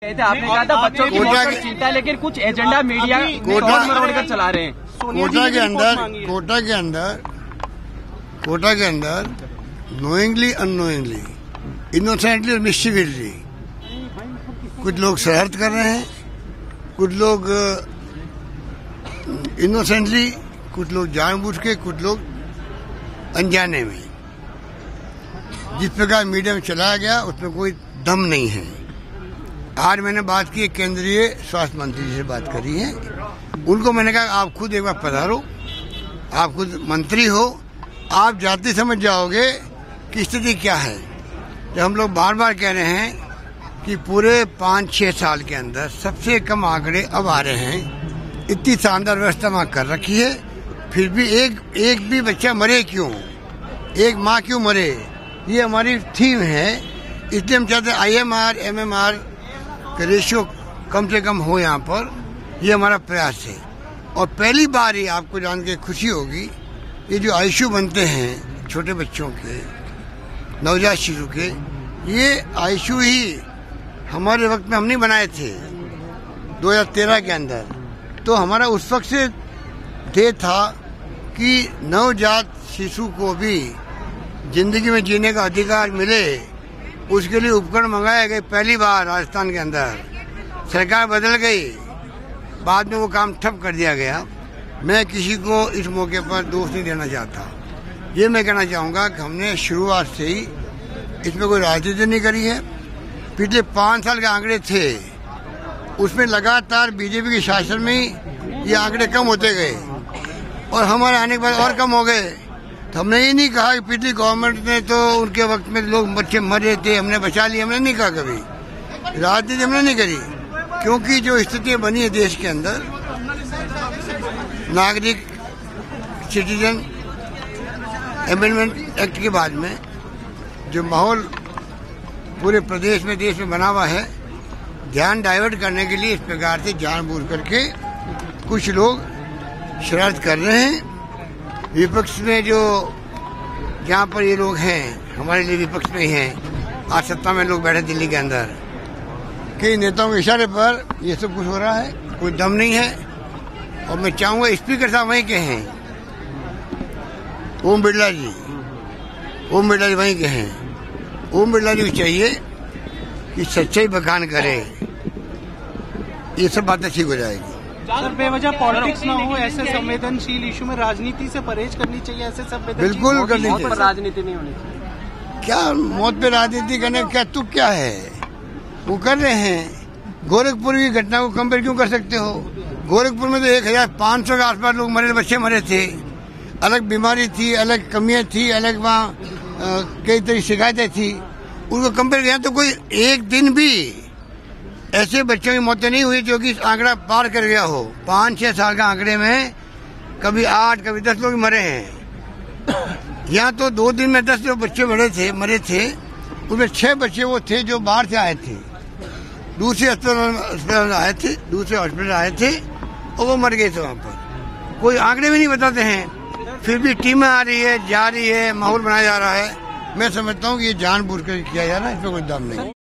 आपने कहा था बच्चों की मौत पर चिंता, लेकिन कुछ एजेंडा मीडिया कर चला रहे हैं। कोटा के अंदर नोइंगली अननोइंगली, इनोसेंटली और मिस्टीवियसली कुछ लोग शरारत कर रहे हैं, कुछ लोग इनोसेंटली, कुछ लोग जानबूझ के, कुछ लोग अनजाने में। जिस प्रकार मीडिया में चलाया गया उसमें कोई दम नहीं है। आज मैंने बात की, केंद्रीय स्वास्थ्य मंत्री जी से बात करी है। उनको मैंने कहा आप खुद एक बार पधारो, आप खुद मंत्री हो, आप जाते समझ जाओगे कि स्थिति क्या है। जब हम लोग बार बार कह रहे हैं कि पूरे 5-6 साल के अंदर सबसे कम आंकड़े अब आ रहे हैं, इतनी शानदार व्यवस्था वहाँ कर रखी है, फिर भी एक भी बच्चा मरे क्यों, एक माँ क्यों मरे, ये हमारी थीम है। इसलिए हम चाहते हैं IMR MMR का रेशियो कम से कम हो यहाँ पर, ये हमारा प्रयास है। और पहली बार ही आपको जान के खुशी होगी, ये जो ICU बनते हैं छोटे बच्चों के, नवजात शिशु के, ये ICU ही हमारे वक्त में हम नहीं बनाए थे 2013 के अंदर। तो हमारा उस वक्त से ध्येय था कि नवजात शिशु को भी जिंदगी में जीने का अधिकार मिले, उसके लिए उपकरण मंगाए गए पहली बार राजस्थान के अंदर। सरकार बदल गई, बाद में वो काम ठप कर दिया गया। मैं किसी को इस मौके पर दोष नहीं देना चाहता। ये मैं कहना चाहूँगा कि हमने शुरुआत से ही इसमें कोई राजनीति नहीं करी है। पिछले 5 साल के आंकड़े थे, उसमें लगातार बीजेपी के शासन में ही ये आंकड़े कम होते गए और हमारे आने के बाद और कम हो गए। तो हमने ये नहीं कहा कि पिछली गवर्नमेंट ने तो उनके वक्त में लोग बच्चे मर रहे थे, हमने बचा लिया, हमने नहीं कहा कभी। राजनीति हमने नहीं करी, क्योंकि जो स्थिति बनी है देश के अंदर, नागरिक सिटीजन अमेंडमेंट एक्ट के बाद में जो माहौल पूरे प्रदेश में, देश में बना हुआ है, ध्यान डाइवर्ट करने के लिए इस प्रकार से जानबूझ करके कुछ लोग शरारत कर रहे हैं। विपक्ष में जो जहाँ पर ये लोग हैं, हमारे लिए विपक्ष में ही हैं, आज सत्ता में लोग बैठे दिल्ली के अंदर, कई नेताओं के इशारे पर ये सब कुछ हो रहा है, कोई दम नहीं है। और मैं चाहूँगा स्पीकर साहब वहीं के हैं, ओम बिरला जी वहीं के हैं। ओम बिरला जी को चाहिए कि सच्चाई बखान करे, ये सब बातें ठीक हो जाएगी। सर, बेवजह पॉलिटिक्स ना हो, ऐसे संवेदनशील इशू में राजनीति से परहेज करनी चाहिए। ऐसे संवेदनशील बिल्कुल करनी चाहिए, राजनीति नहीं होनी चाहिए। क्या मौत पे राजनीति करने क्या तुक क्या है, वो कर रहे हैं। गोरखपुर की घटना को कंपेयर क्यों कर सकते हो? गोरखपुर में तो 1500 के आसपास लोग मरे, बच्चे मरे थे। अलग बीमारी थी, अलग कमियां थी, अलग वहाँ कई तरह की शिकायतें थी, उनको कंपेयर किया तो कोई एक दिन भी ऐसे बच्चों की मौतें नहीं हुई जो कि आंकड़ा पार कर गया हो। 5-6 साल का आंकड़े में कभी 8 कभी 10 लोग मरे हैं। यहाँ तो 2 दिन में 10 जो बच्चे मरे थे, उसमें 6 बच्चे वो थे जो बाहर से आए थे, दूसरे हॉस्पिटल आए थे और वो मर गए थे वहाँ पर। कोई आंकड़े भी नहीं बताते हैं, फिर भी टीमें आ रही है, जा रही है, माहौल बनाया जा रहा है। मैं समझता हूँ कि ये जानबूझ कर किया जा रहा है, इसमें कोई दम नहीं।